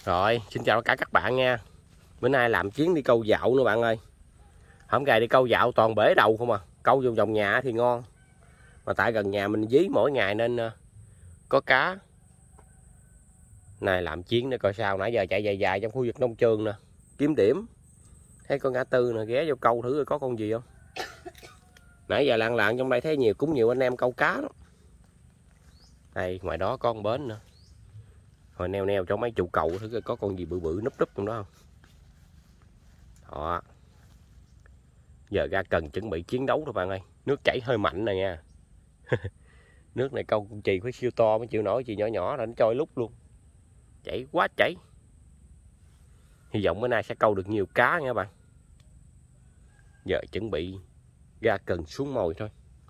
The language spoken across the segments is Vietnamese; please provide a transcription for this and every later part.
Rồi, xin chào tất cả các bạn nha. Bữa nay làm chuyến đi câu dạo nữa bạn ơi. Hôm nay đi câu dạo toàn bể đầu không à. Câu vòng vòng nhà thì ngon. Mà tại gần nhà mình dí mỗi ngày nên có cá. Này làm chuyến để coi sao. Nãy giờ chạy dài dài trong khu vực nông trường nè. Kiếm điểm. Thấy con ngã tư nè, ghé vô câu thử có con gì không. Nãy giờ lạng lạng trong đây thấy cũng nhiều anh em câu cá đó. Đây, ngoài đó có con bến nữa. Rồi neo neo trong mấy trụ cầu thử coi có con gì bự bự núp núp trong đó không. Đó. Giờ ra cần chuẩn bị chiến đấu thôi bạn ơi. Nước chảy hơi mạnh nè nha. Nước này câu con chì phải siêu to mới chịu nổi, chì nhỏ nhỏ là nó trôi lúc luôn. Chảy quá chảy. Hy vọng bữa nay sẽ câu được nhiều cá nha bạn. Giờ chuẩn bị ra cần xuống mồi thôi.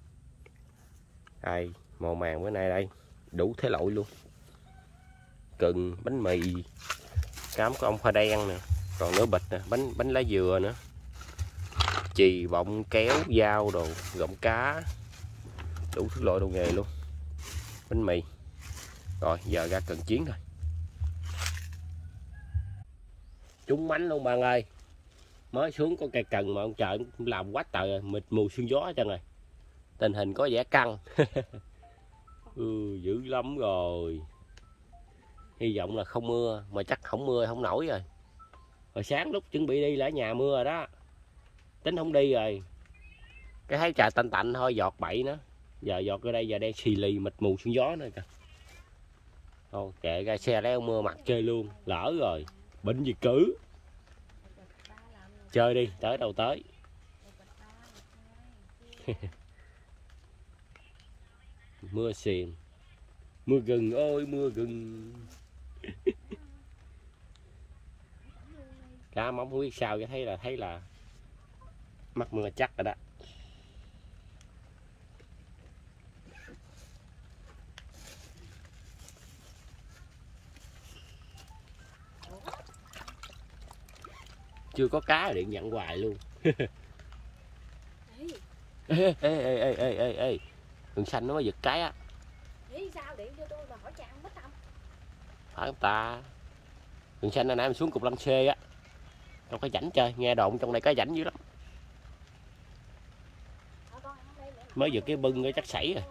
Đây, màu màng bữa nay đây. Đủ thế loại luôn. Cần, bánh mì, cám có ông khoai đen nè. Còn nữa bịch nè, bánh lá dừa nữa. Chì, bọng, kéo, dao đồ, gọng cá. Đủ thứ loại đồ nghề luôn. Bánh mì. Rồi giờ ra cần chiến thôi. Trúng mánh luôn bạn ơi. Mới xuống có cây cần mà ông trời làm quá trời mịt mù sương gió hết trơn rồi. Tình hình có vẻ căng. Dữ lắm rồi. Hy vọng là không mưa. Mà chắc không mưa không nổi rồi. Hồi sáng lúc chuẩn bị đi là ở nhà mưa rồi đó. Tính không đi rồi. Cái thấy trời tạnh tạnh thôi giọt bậy nữa. Giờ giọt ra đây giờ đen xì lì mịt mù sương gió nữa kìa. Thôi kệ ra xe leo mưa mặt chơi luôn. Lỡ rồi. Bệnh gì cử. Chơi đi, tới đâu tới. Mưa xiền. Mưa gừng ơi mưa gừng. Cá móng không biết sao cho thấy là mắc mưa chắc rồi đó. Chưa có cá điện dặn hoài luôn. Ê. Đường xanh nó mới giật cái á. Sao điện cho tôi mà hỏi cha ăn bít không? Phải không ta? Đường xanh nãy mình xuống cục lăng xê á. Trong cái rãnh chơi, nghe đồn trong đây có rãnh dữ lắm. Mới giật cái bưng cái chắc sảy rồi.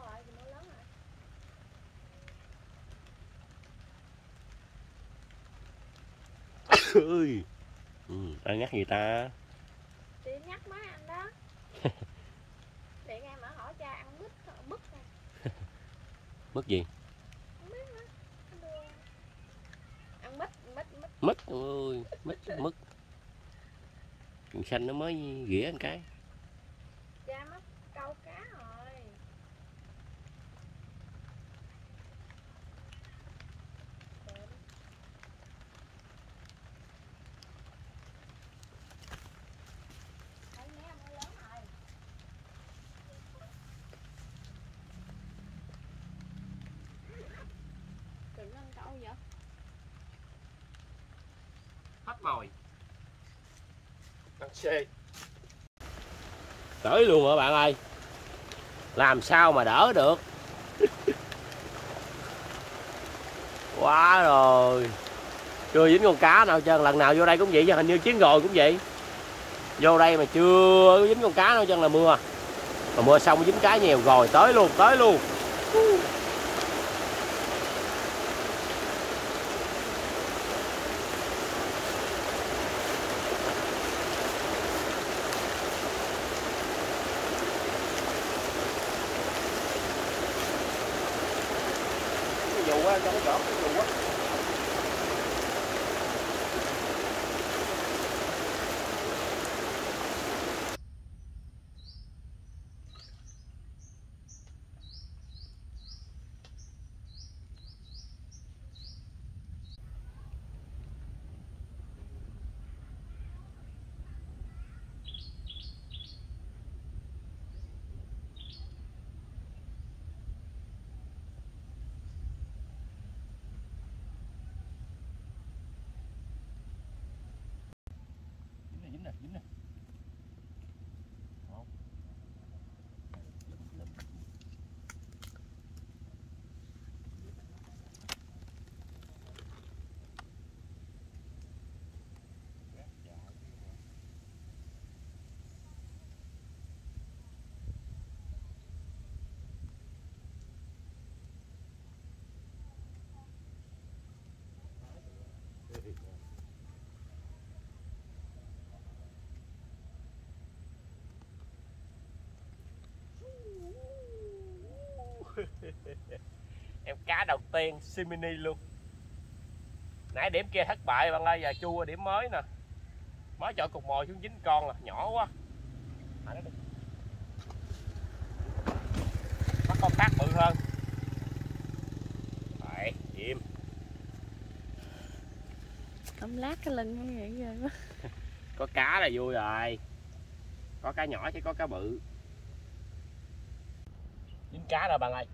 Ơi. Ai nhắc gì ta? Chị nhắc má anh đó. Điện em mà hỏi cha ăn mứt nè. Mứt gì? Ăn mít. Mứt ơi, mứt. Đường xanh nó mới ghĩa một cái. Cha mất câu cá rồi. Hết mồi. Lăng xê. Tới luôn hả bạn ơi. Làm sao mà đỡ được. Quá rồi. Chưa dính con cá nào trơn. Lần nào vô đây cũng vậy chứ hình như chuyến rồi cũng vậy. Vô đây mà chưa dính con cá nào trơn là mưa. Mà mưa xong dính cá nhiều rồi. Tới luôn. Dù á, cho nó giọt cái dù á. Dính nè. Em cá đầu tiên simini luôn. Nãy điểm kia thất bại bạn ơi, giờ chua điểm mới nè. Mới chọn cục mồi xuống 9 con là nhỏ quá. Bắt con khác bự hơn. Đấy, im. Ôm lát cái lưng như vậy rồi quá. Có cá là vui rồi. Có cá nhỏ chứ có cá bự. Dính cá rồi bạn ơi.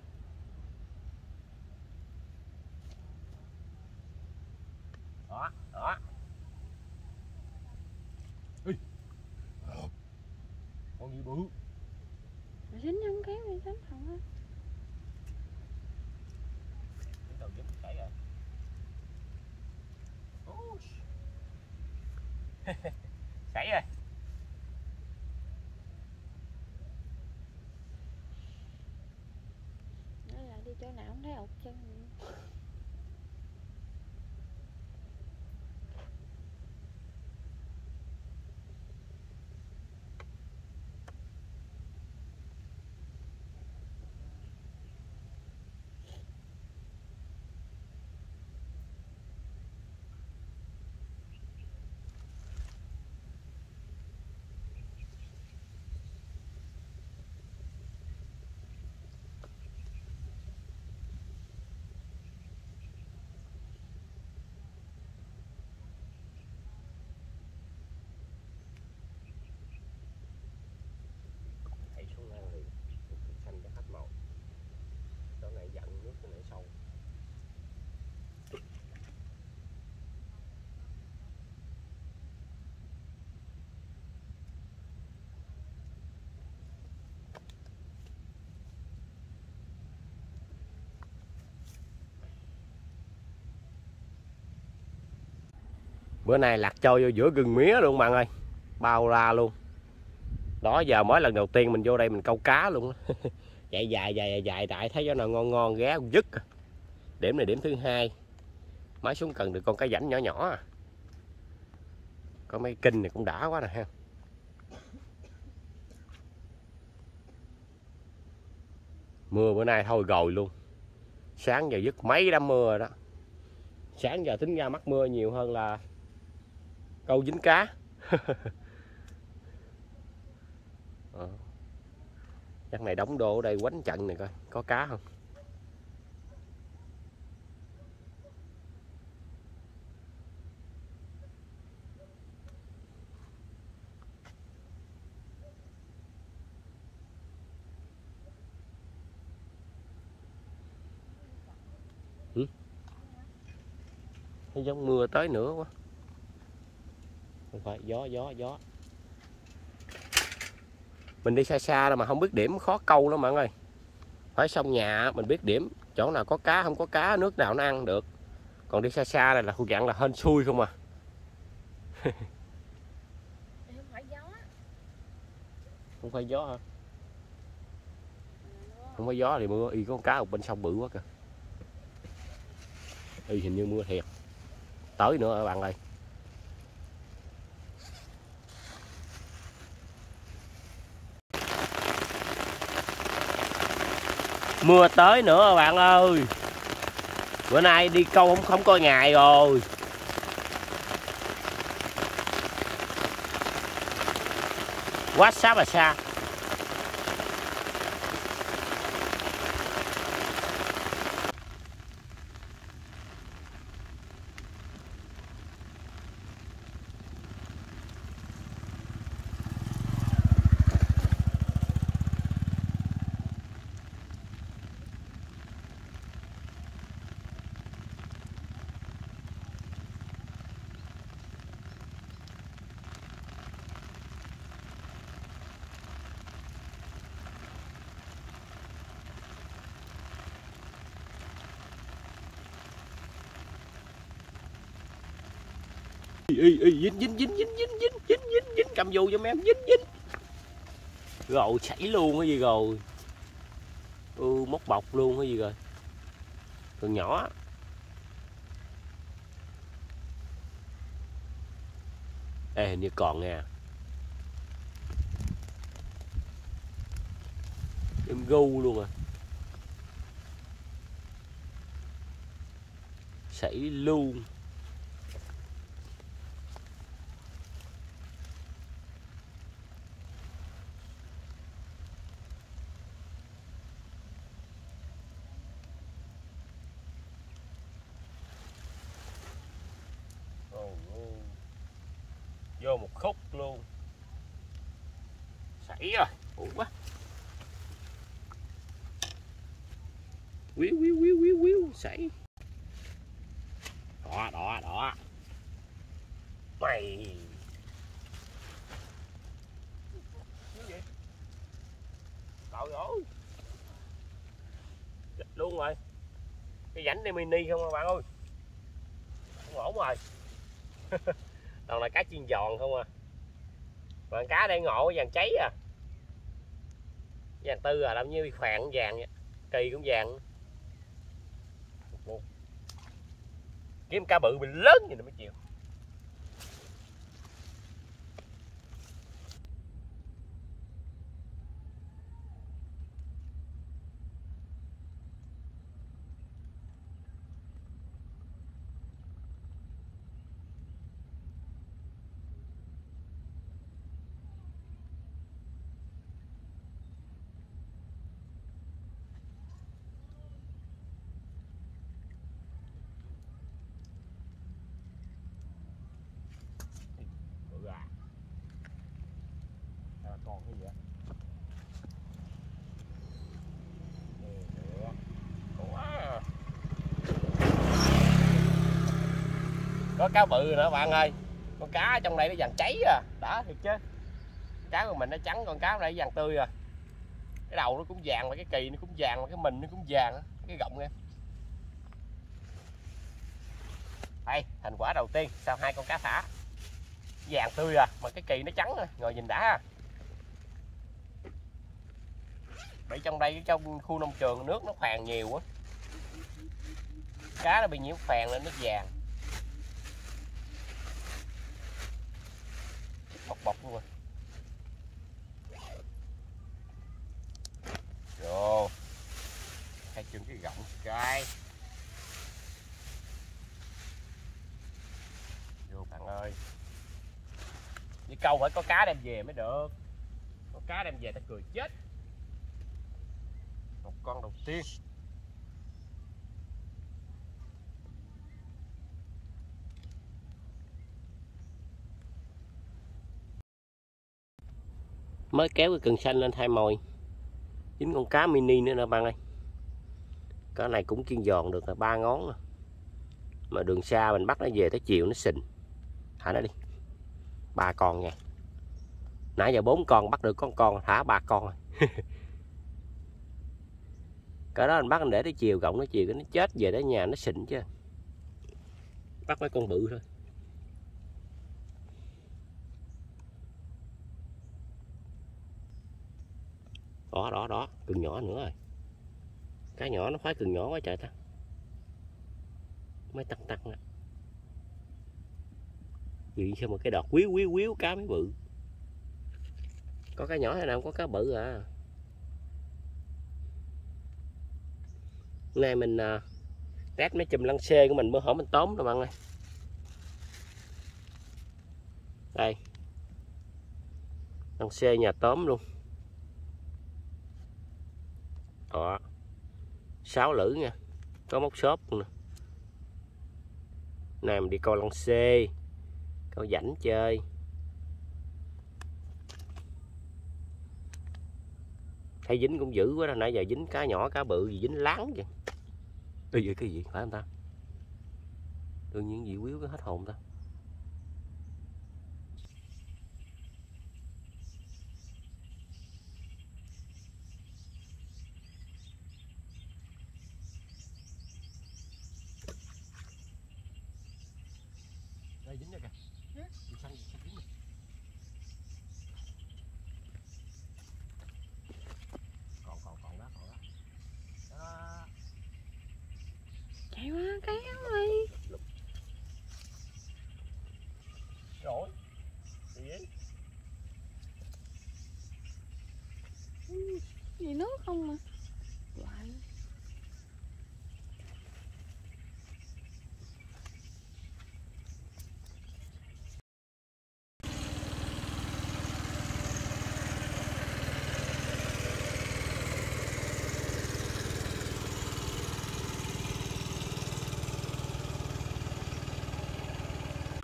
Đó, đó. Ê. Con gì bự. Dính không kéo đi dính không á. Dính đầu dính cái rồi. Sảy rồi. Nói lại đi chỗ nào không thấy ụt chân. Thầy xuống ăn liền. Xanh cho hết màu. Chỗ này dặn nước chỗ này sâu. Bữa nay lạc trôi vô giữa rừng mía luôn bạn ơi. Bao la luôn. Đó giờ mới lần đầu tiên mình vô đây mình câu cá luôn. Chạy dài tại thấy chỗ nào ngon ngon ghé dứt. Điểm này điểm thứ hai. Mới xuống cần được con cá rảnh nhỏ nhỏ à. Có mấy kinh này cũng đã quá nè ha. Mưa bữa nay thôi rồi luôn. Sáng giờ dứt mấy đám mưa rồi đó. Sáng giờ tính ra mắc mưa nhiều hơn là câu dính cá. Chắc này đóng đồ ở đây quánh trận này coi có cá không. Thấy giống mưa tới nữa quá. Không phải gió. Mình đi xa xa đâu mà không biết điểm khó câu lắm bạn ơi. Phải xong nhà mình biết điểm chỗ nào có cá không có cá, nước nào nó ăn được. Còn đi xa xa này là khu dạng là hên xui không à. Không phải gió. Không phải gió hả? Không phải gió thì mưa. Y có con cá ở bên sông bự quá kìa. Y hình như mưa thiệt. Tới nữa các bạn ơi. Mưa tới nữa các bạn ơi. Bữa nay đi câu không có ngày rồi. Quá xa mà xa. Dính cầm dù cho em dính rồi chảy luôn cái gì rồi. Móc bọc luôn cái gì rồi. Còn nhỏ hình như còn nè. Em gu luôn à. sảy luôn. Vô một khúc luôn. Sảy rồi, ủa quá. Quýu sảy. Đỏ. Mày. Cái gì? Trời ơi. Dịch luôn rồi. Cái rãnh này mini không các bạn ơi. Không ổn rồi. Toàn là cá chiên giòn không à. Còn cá đây ngộ vàng cháy à. Vàng tư à, làm như bị khoạn vàng vậy. Kỳ cũng vàng. Kiếm cá bự bị lớn gì nữa mới chịu. Còn cái gì vậy? Có cá bự nữa bạn ơi. Con cá trong đây nó vàng cháy à. Đã thiệt chứ. Cá của mình nó trắng, con cá này vàng tươi à. Cái đầu nó cũng vàng, và cái kỳ nó cũng vàng, và cái mình nó cũng vàng. Cái gọng em. Đây, thành quả đầu tiên sau 2 con cá thả. Vàng tươi à, mà cái kỳ nó trắng à. Ngồi nhìn đã. Bởi trong đây, trong khu nông trường nước nó phèn nhiều quá. Cá nó bị nhiễm phèn nên nó vàng. Bọc luôn rồi. Rồi. Hai chân cái gọng cái. Vô bạn ơi. Đi câu phải có cá đem về mới được. Có cá đem về ta cười chết. Một con đầu tiên. Mới kéo cái cần xanh lên thay mồi. Dính con cá mini nữa nè bạn ơi. Cái này cũng chiên giòn được là 3 ngón nè. Mà đường xa mình bắt nó về tới chiều nó sình. Thả nó đi. 3 con nha. Nãy giờ 4 con bắt được con thả 3 con rồi. Cái đó anh bắt anh để tới chiều gọng nó chiều cái nó chết về tới nhà nó sình chứ. Bắt mấy con bự thôi. Đó, cần nhỏ nữa rồi. Cá nhỏ nó khoái cần nhỏ quá trời ta. Mấy tăng á. Vì sao mà cái đọt quýu cá mới bự. Có cá nhỏ hay nào không có cá bự à. Hôm nay mình test mấy chùm lăng xê của mình bữa hổm mình tóm rồi bạn ơi. Đây. Lăng xê nhà tóm luôn. Đó. 6 lữ nha. Có móc xốp nè. Này mình đi coi lăng xê. Coi rảnh chơi. Thấy dính cũng dữ quá đó. Nãy giờ dính cá nhỏ cá bự gì dính láng vậy. Cái gì phải không ta? Tự nhiên gì quýu cái hết hồn ta. Đây dính rồi kìa. Xanh dính rồi. Còn đó. Đó. Chạy qua kéo đi.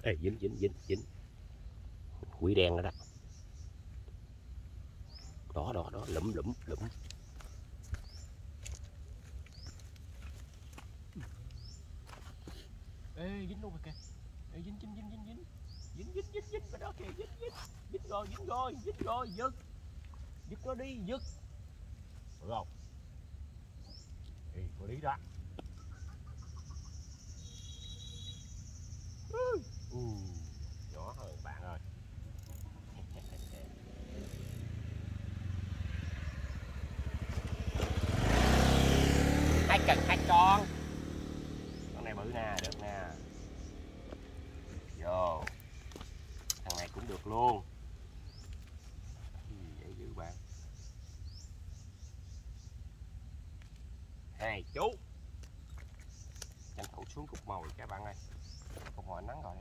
Ê, dính quỷ đen rồi đó. Đó lụm. Ê, dính luôn rồi kìa. Ê, dính vào đó kìa, dính rồi, giật nó đi, được không? Ê, có lý đó. Nhỏ hơn bạn ơi. Hai con này bự nè, được nè. Vô thằng này cũng được luôn. Dễ dữ bạn. Hai chú tranh thủ xuống cục mồi các bạn ơi. Cục mồi nắng rồi.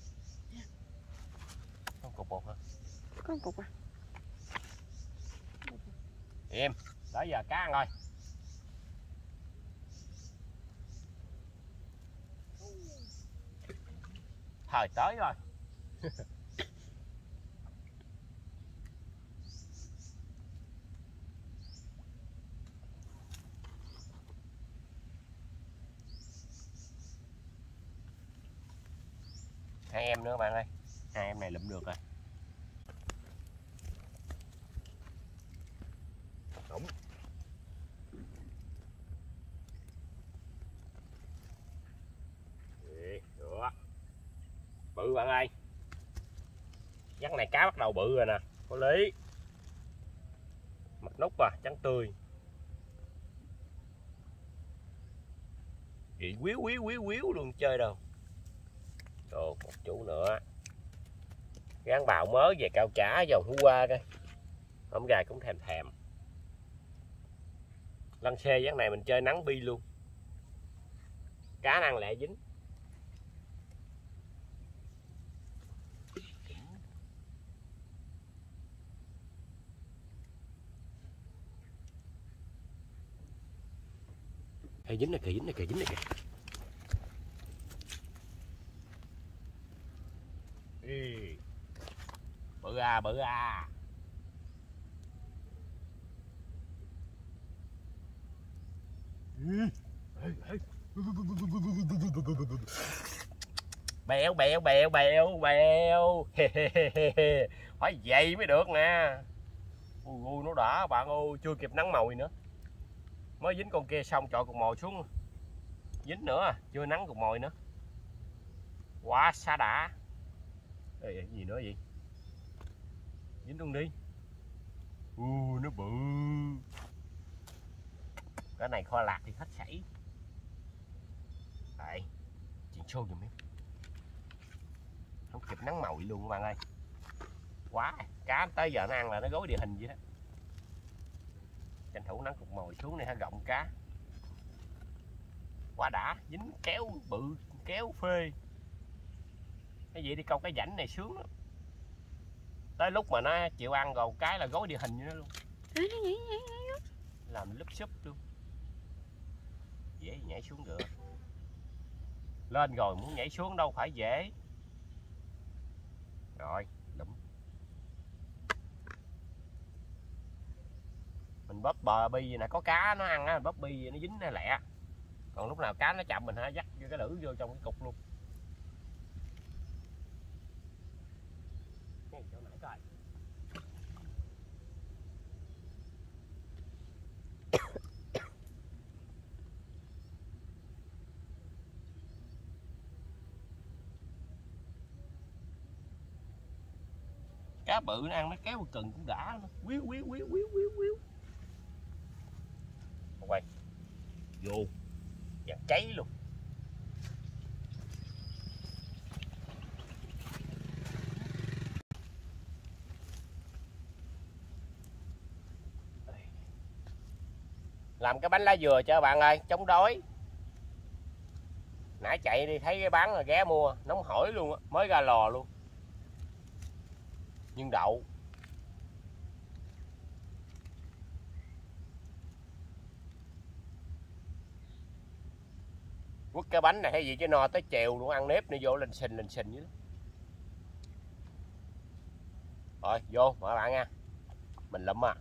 Có cục bột hả? Có cục à? Im, tới giờ cá ăn rồi. Thời tới rồi. Hai em nữa bạn ơi. Hai em này lụm được rồi. Đúng. Được. Bự bạn ơi. Dắt này cá bắt đầu bự rồi nè. Có lý. Mặt nút à, trắng tươi. Chị quýu luôn chơi đâu. Rồi một chú nữa. Gán bào mới về cao trả dòng hú qua coi. Hôm gài cũng thèm. Lăn xe dắt này mình chơi nắng bi luôn. Cá ăn lẹ dính. Ê, dính này kìa. Ê, bự à. Bèo. Phải vậy mới được nè. Nó đã bạn ơi, chưa kịp nắng mồi nữa. Mới dính con kia xong chọi cục mồi xuống. Dính nữa, chưa nắng cục mồi nữa. Quá xa đã. Ê, gì nữa vậy? Dính luôn đi. Nó bự. Cái này kho lạc thì hết sảy. Đây, chuyển xô giùm em. Không kịp nắng mồi luôn các bạn ơi. Quá, cá tới giờ nó ăn là nó gối địa hình vậy đó. Tranh thủ nắng cục mồi xuống này ha, gọng cá. Quá đã, dính kéo bự, kéo phê. Cái gì đi câu cái rãnh này sướng lắm. Tới lúc mà nó chịu ăn rồi cái là gối địa hình như nó luôn. Làm lúp xúp luôn. Dễ nhảy xuống được. Lên rồi muốn nhảy xuống đâu phải dễ. Rồi, lụm. Mình bóp bờ bi vậy nè, có cá nó ăn á, bóp bi nó dính nó lẹ. Còn lúc nào cá nó chậm mình hả, dắt vô cái lưỡi vô trong cái cục luôn. Chỗ nãy coi. Cá bự nó ăn nó kéo cần cũng đã. Quýu. Quay vô vàng cháy luôn. Làm cái bánh lá dừa cho bạn ơi, chống đói. Nãy chạy đi thấy cái bán rồi ghé mua, nóng hổi luôn á, mới ra lò luôn. Nhưng đậu. Quất cái bánh này hay gì chứ no tới chiều luôn, ăn nếp nữa vô lên xình vậy đó. Rồi vô mọi bạn nha, mình lụm à.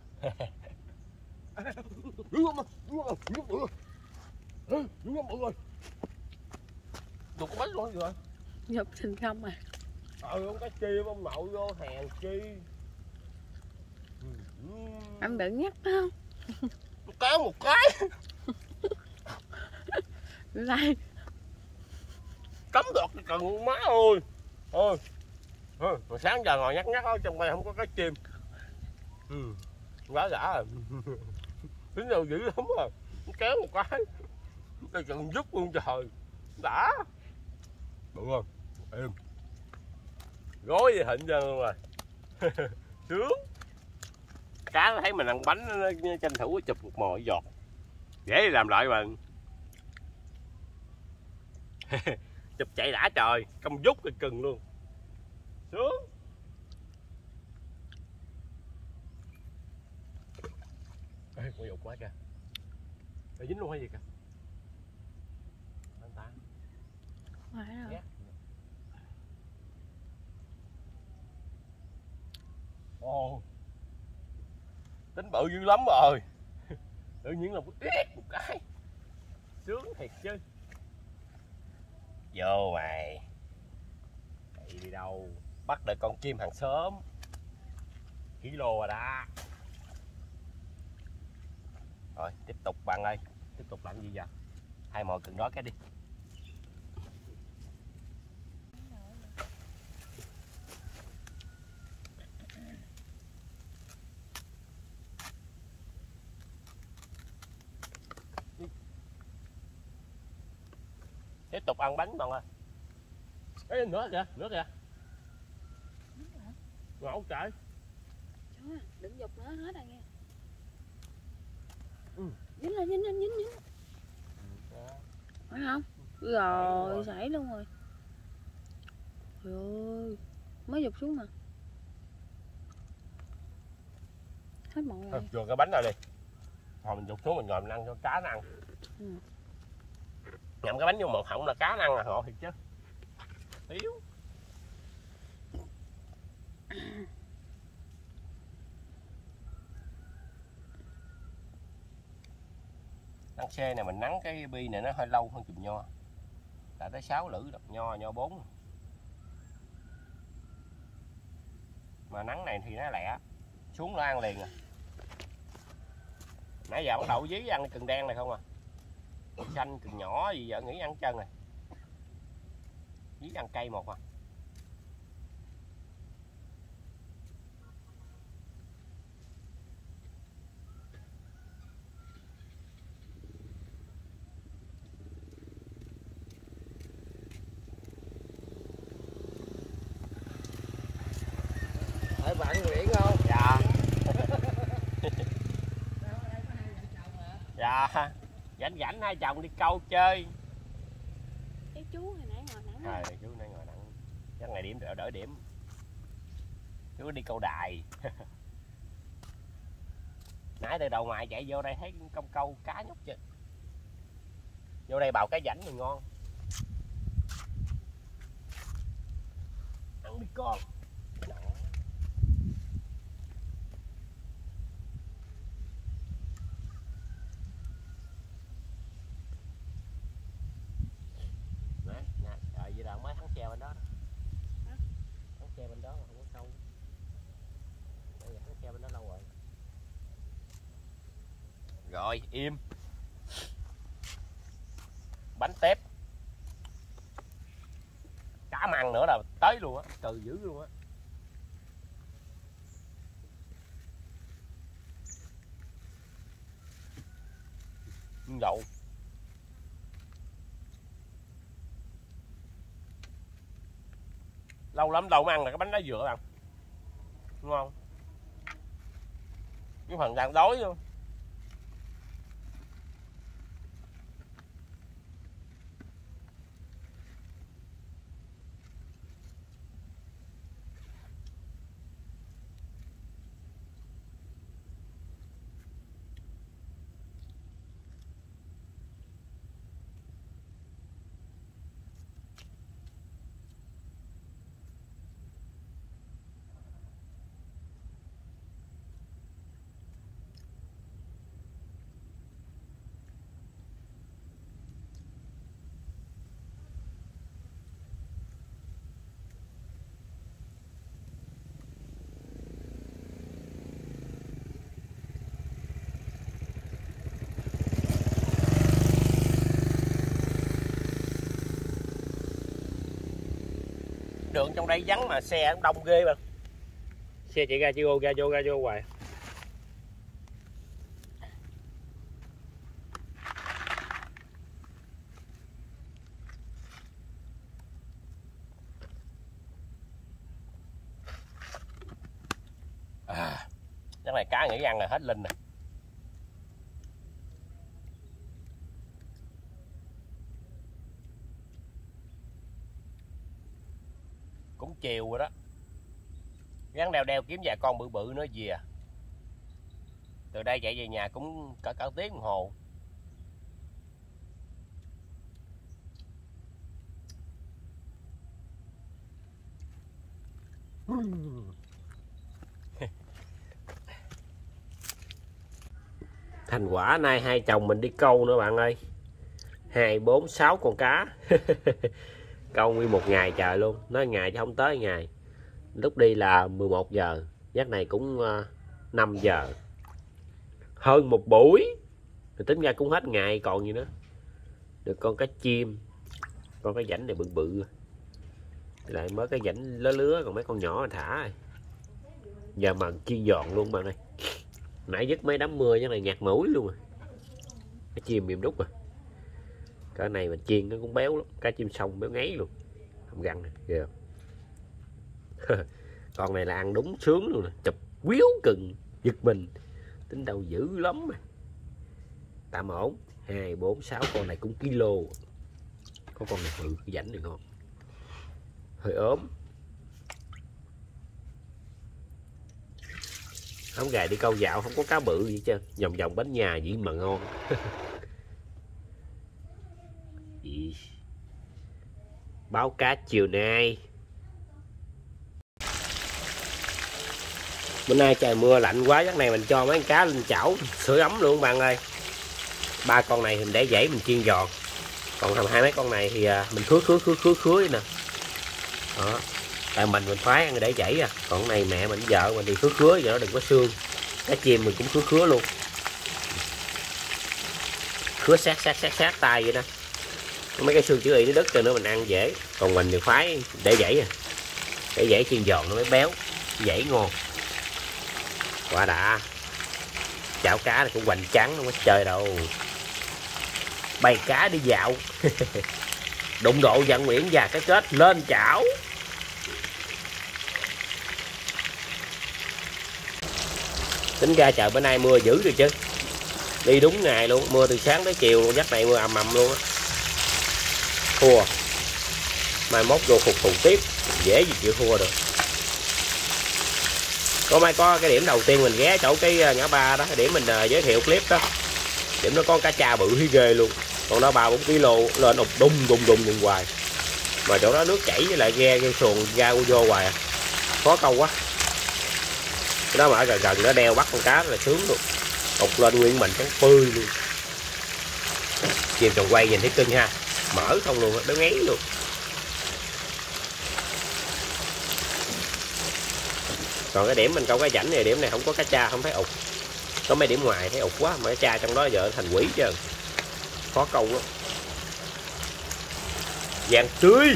Đục cái bánh luôn rồi. Nhập thành không à. Ông cá chim ông nội vô hèn chi. Anh đừng nhắc không? Kéo một cái. Lại. Cấm được cần má ơi. Ôi. Mà sáng giờ ngồi nhắc ở trong đây không có cá chim. Quá đã rồi. Tính đâu dữ lắm rồi. Kéo một cái. Đây cần giúp luôn trời. Đã. Được không? Em. Gói gì hịnh ra luôn rồi. Sướng. Cá nó thấy mình ăn bánh nó tranh thủ chụp một mồi giọt. Dễ làm lại mà. Chụp chạy đã trời, công dút cái cừng luôn. Sướng. Ê, con dục quá kìa. Nó dính luôn hay gì kìa. Anh ta. Phải rồi. Yeah. Ồ. Tính bự dữ lắm rồi. Tự nhiên là một cái. Sướng thiệt chứ. Vô mày. Chạy đi đâu. Bắt được con chim hàng xóm. Kilo rồi đó. Rồi tiếp tục bạn ơi. Tiếp tục làm gì vậy? Hai mồi cần đó cái đi. Tiếp tục ăn bánh bạn ơi. Ê, nữa kìa, nữa kìa. Ngộ trời. Chú à, đừng dục nữa hết rồi nghe. Dính lên, dính lên, dính. Phải không? Rồi, sảy luôn rồi. Trời ơi, mới dục xuống mà. Hết mồi rồi. Vừa cái bánh nào đi. Hồi mình dục xuống mình ngồi mình ăn cho cá nó ăn. Nhậm cái bánh vô một họng là cá nó ăn là ngộ thiệt chứ. Yếu. Nắng xe này mình nắng cái bi này nó hơi lâu hơn chùm nho. Đã tới 6 lữ rồi, nho 4. Mà nắng này thì nó lẹ. Xuống nó ăn liền à. Nãy giờ bắt đầu dí ăn cái cần đen này không à. Cần xanh, cần nhỏ gì giờ nghĩ ăn chân này. Dí ăn cây một à. Tại bạn Nguyễn không? Dạ. Dạ. Rảnh hai chồng đi câu chơi. Cái chú hồi nãy ngồi nắng. Chú nãy ngồi nắng. Chắc ngày điểm đỡ điểm. Chú đi câu đài. Nãy từ đầu ngoài chạy vô đây thấy công câu cá nhúc chứ. Vô đây bào cá rảnh thì ngon. Ăn đi con. Vậy là mới thắng xe bên đó. Thắng xe bên đó mà không có câu. Bây giờ thắng xe bên đó lâu rồi. Rồi im. Bánh tép. Cá măng nữa là tới luôn á, từ dữ luôn á. Dậu. Lâu lắm đâu mới ăn là cái bánh đá dừa bạn. Đúng không? Cái phần đang đói luôn. Đường trong đây vắng mà xe đông ghê mà. Xe chạy ra vô ra vô hoài. Chắc này cá nghĩ ăn là hết linh nè. Cũng chiều rồi đó. Gắn đeo kiếm vài con bự bự nữa về. Từ đây chạy về nhà cũng cả tiếng đồng hồ. Thành quả nay hai chồng mình đi câu nữa bạn ơi. 2, 4, 6 con cá. Câu nguyên một ngày trời luôn. Nói ngày chứ không tới ngày. Lúc đi là 11 giờ. Giấc này cũng 5 giờ. Hơn một buổi. Thì tính ra cũng hết ngày còn gì nữa. Được con cá chim. Con cá rảnh này bự bự. Lại mới cái rảnh lứa còn mấy con nhỏ rồi thả rồi. Giờ mà chiên giòn luôn bạn ơi. Nãy dứt mấy đám mưa chứ này ngạt mũi luôn rồi. Cá chim mềm đúc rồi. Cái này mình chiên nó cũng béo lắm. Cá chim sông béo ngấy luôn. Không găng nè. Kìa. Con này là ăn đúng sướng luôn nè. Chụp quýu cừng. Giật mình. Tính đâu dữ lắm mà. Tạm ổn. 2, 4, 6 con này cũng kilo. Có con này bự. Cái rảnh này ngon. Hơi ốm. Không gài đi câu dạo không có cá bự gì chứ. Vòng vòng bánh nhà gì mà ngon. Báo cá chiều nay. Bữa nay trời mưa lạnh quá, chắc này mình cho mấy con cá lên chảo sưởi ấm luôn bạn ơi. 3 con này mình để dãy mình chiên giòn. Còn hai mấy con này thì mình khứa nè. Đó. Tại mình khoái ăn để dãy à. Còn cái này mẹ mình vợ mình thì khứa giờ nó đừng có xương. Cá chim mình cũng khứa luôn. Khứa sát tay vậy đó. Mấy cái xương chữ y nó đứt cho nữa mình ăn dễ. Còn mình thì khoái để dãy à. Để dãy chiên giòn nó mới béo. Dãy ngon. Quả đã. Chảo cá này cũng hoành trắng không có chơi đâu. Bày cá đi dạo. Đụng độ vận Nguyễn và cái kết lên chảo. Tính ra trời bữa nay mưa dữ rồi chứ. Đi đúng ngày luôn. Mưa từ sáng tới chiều luôn. Giấc này mưa ầm ầm luôn á. Thua. Mai mốt vô phục thù tiếp. Dễ gì chịu thua được. Có cái điểm đầu tiên mình ghé chỗ cái ngã ba đó. Cái điểm mình giới thiệu clip đó. Điểm nó có cá cha bự thấy ghê luôn. Còn đó 3-4 kg lên ụt đùng hoài. Mà chỗ đó nước chảy với lại ghe xuồng ra vô hoài à. Khó câu quá. Cái đó mà ở gần nó đeo bắt con cá là sướng luôn. Ụt lên nguyên mình trắng phơi luôn. Chìm tròn quay nhìn thấy cưng ha. Mở không luôn, nó ngấy luôn. Còn cái điểm mình câu cái rảnh này, điểm này không có cá cha, không thấy ụt. Có mấy điểm ngoài thấy ụt quá, mà cái cha trong đó giờ thành quỷ chứ. Khó câu lắm. Vàng tươi.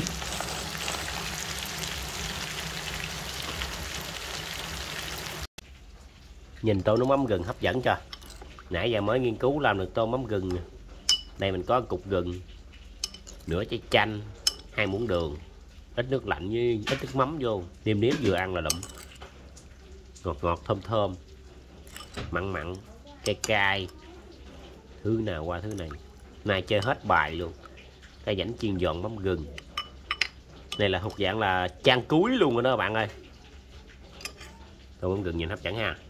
Nhìn tô nước mắm gừng hấp dẫn cho. Nãy giờ mới nghiên cứu làm được tô mắm gừng. Đây mình có cục gừng, nửa trái chanh, 2 muỗng đường, ít nước lạnh với ít nước mắm vô, nêm vừa ăn là đậm. Ngọt thơm, mặn, cay. Thứ nào qua thứ này. Này chơi hết bài luôn. Cái rãnh chiên giòn mắm gừng. Này là thuộc dạng là chan cuối luôn rồi đó bạn ơi. Tô mắm gừng nhìn hấp dẫn ha.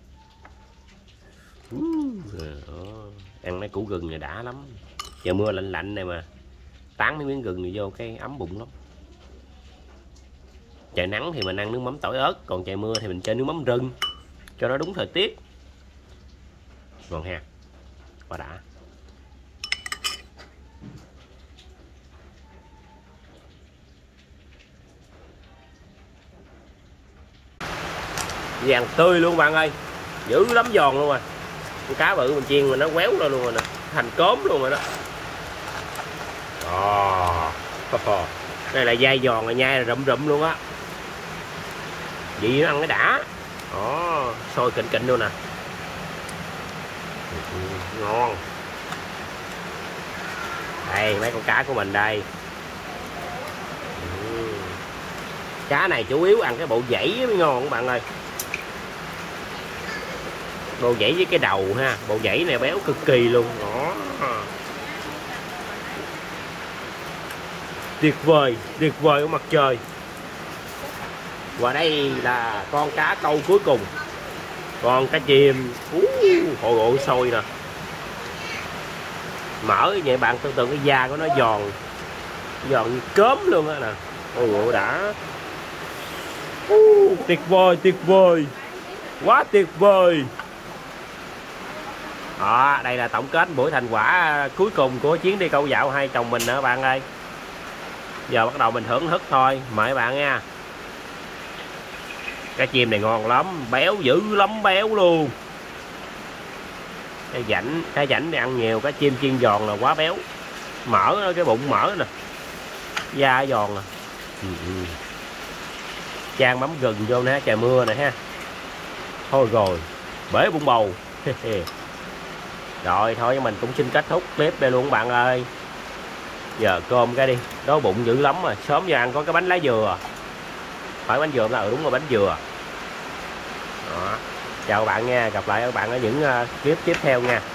Ăn mấy củ gừng này đã lắm. Giờ mưa lạnh này mà tán mấy miếng gừng này vô cái ấm bụng lắm. Trời nắng thì mình ăn nước mắm tỏi ớt, còn trời mưa thì mình chơi nước mắm rừng cho nó đúng thời tiết. Ngon ha. Quá đã. Vàng tươi luôn bạn ơi. Dữ lắm giòn luôn rồi. Con cá bự mình chiên mà nó quéo ra luôn rồi nè. Thành cốm luôn rồi đó. Đây là dai giòn rồi, nhai là rụm luôn á. Vị nó ăn cái đã. Đó, sôi kịnh kịnh luôn nè. Ngon. Đây mấy con cá của mình đây. Cá này chủ yếu ăn cái bộ dãy mới ngon các bạn ơi. Bộ dãy với cái đầu ha, bộ dãy này béo cực kỳ luôn. Đó. Tuyệt vời của mặt trời. Và đây là con cá câu cuối cùng. Con cá chim. Hồi gội sôi nè. Mở vậy bạn tưởng tượng cái da của nó giòn. Giòn như cớm luôn á nè. Ôi đã. Tuyệt vời. Quá tuyệt vời. Đó, đây là tổng kết buổi thành quả cuối cùng của chuyến đi câu dạo hai chồng mình nữa các bạn ơi. Giờ bắt đầu mình thưởng thức thôi, mời các bạn nha. Cá chim này ngon lắm, béo dữ lắm, béo luôn. Cái rảnh này ăn nhiều, cá chim chiên giòn là quá béo. Mỡ, cái bụng mỡ nè, da giòn nè. Chan mắm gừng vô nè, trời mưa nè ha. Thôi rồi, bể bụng bầu. Rồi thôi mình cũng xin kết thúc clip đây luôn các bạn ơi. Giờ cơm cái đi, đói bụng dữ lắm rồi. Sớm giờ ăn có cái bánh lá dừa. Phải bánh dừa không ta? Đúng rồi, bánh dừa. Đó. Chào các bạn nha, gặp lại các bạn ở những clip tiếp theo nha.